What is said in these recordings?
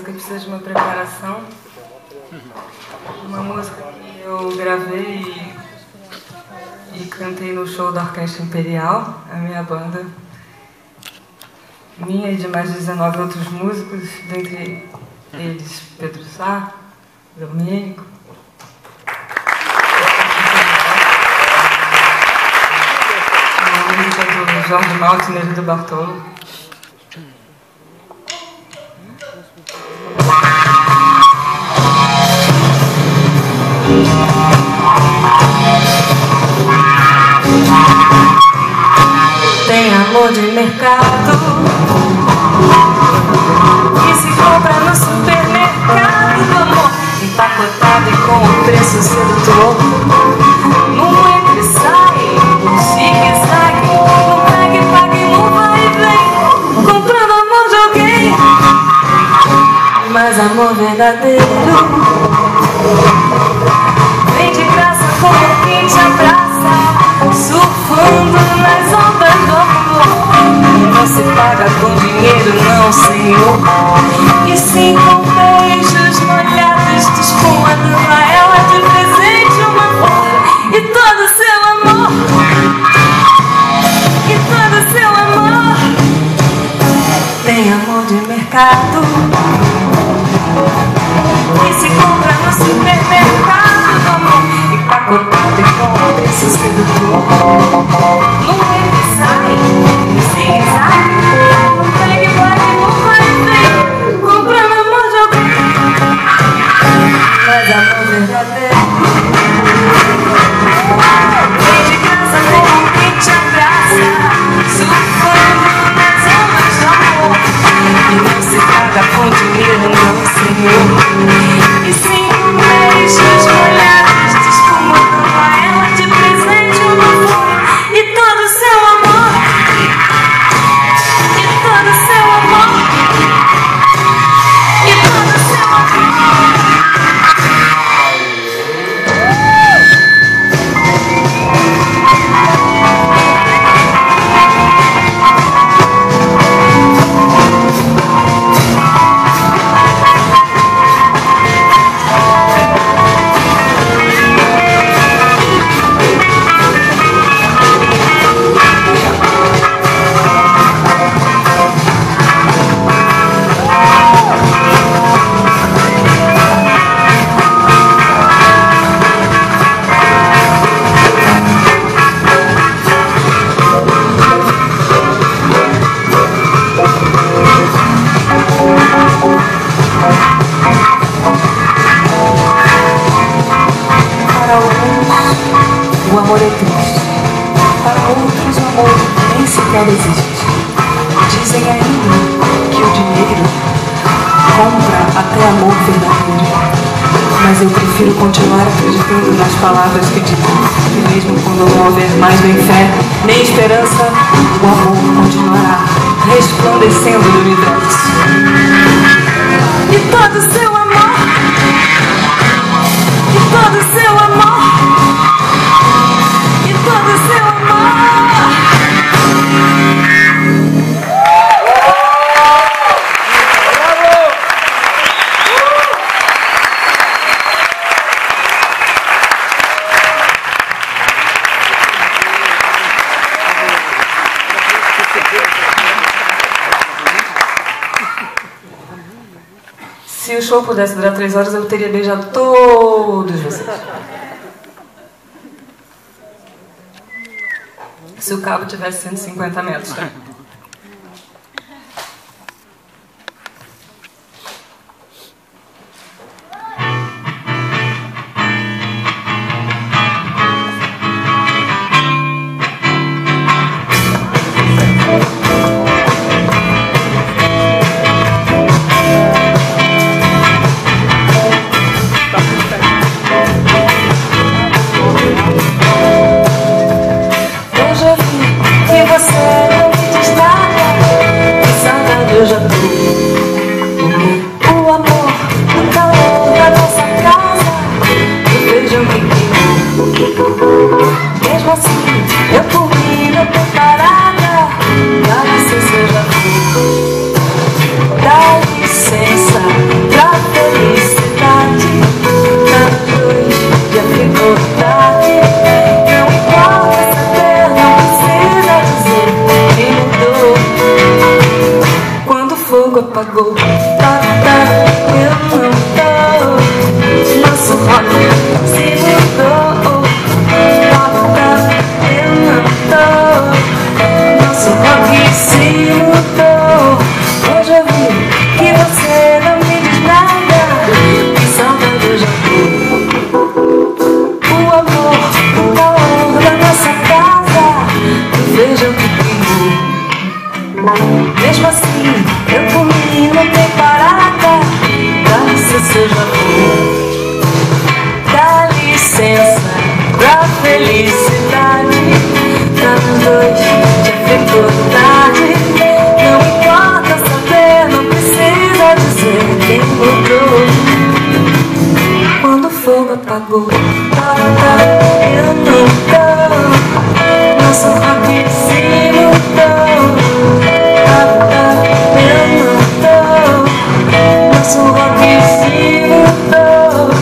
música precisa de uma preparação. Uma música que eu gravei e cantei no show da Orquestra Imperial, a minha banda. Minha e de mais 19 outros músicos, dentre eles Pedro Sá, Domênico. Uma música do Jorge Maltner e do Bartolo. Tem amor de mercado que se compra no supermercado do amor, empacotado e com o preço sedutor. Num entra e sai, num zigue-zague, num pega e paga e num vai e vem, comprando amor de alguém. Mas amor verdadeiro vem de graça como quem te abraça, surfando nas ondas do amor. E não se paga com dinheiro, não, senhor, e sim com beijos molhados de espuma dando a ela de presente uma flor. E todo seu amor, e todo seu amor tem amor de mercado que se compra no supermercado do amor, empacotado e com o preço sedutor. Num entra e sai, num zigue-zague, num pega e paga e num vai e vem, comprando amor de alguém. Mas amor verdadeiro vem de graça como quem te abraça, surfando nas ondas do amor. E não se paga com dinheiro, não, senhor, e sim com beijos molhados de espuma dando a ela de presente uma flor. E todo seu amor, e todo seu amor, e todo seu amor. O amor é triste, para outros o amor nem sequer existe. Dizem ainda que o dinheiro compra até amor verdadeiro, mas eu prefiro continuar acreditando nas palavras que dizem que mesmo quando não houver mais nem fé, nem esperança, o amor continuará resplandecendo no universo. E todo seu amor, e todo seu amor, e todo seu amor. Se o show pudesse durar 3 horas, eu teria beijado todos vocês. Se o cabo tivesse 150 metros, tá? Eu já vi que você fogo apagou. Eu não tô. Nosso rock se mudou. Eu não tô. Nosso rock se mudou. Hoje eu vi que você não me diz nada. Que saudade eu já tô. O amor da nossa casa. Veja o que queimou. Mesmo assim, eu por mim não tenho parada. Dá licença, eu já vou. Dá licença pra felicidade. Pra nós dois já ficou tarde. Não importa saber, não precisa dizer quem mudou. Quando o fogo apagou, eu não tô. Nosso rock se mudou. Eu não tô. Nosso rock se mudou.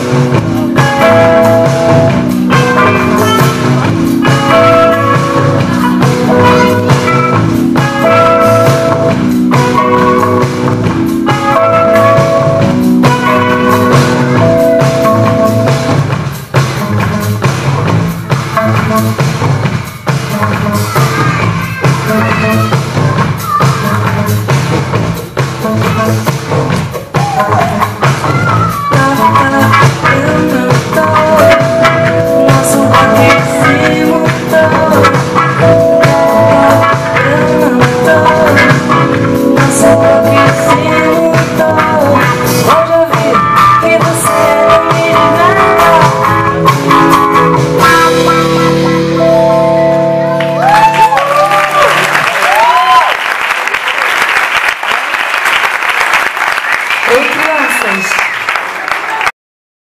Crianças.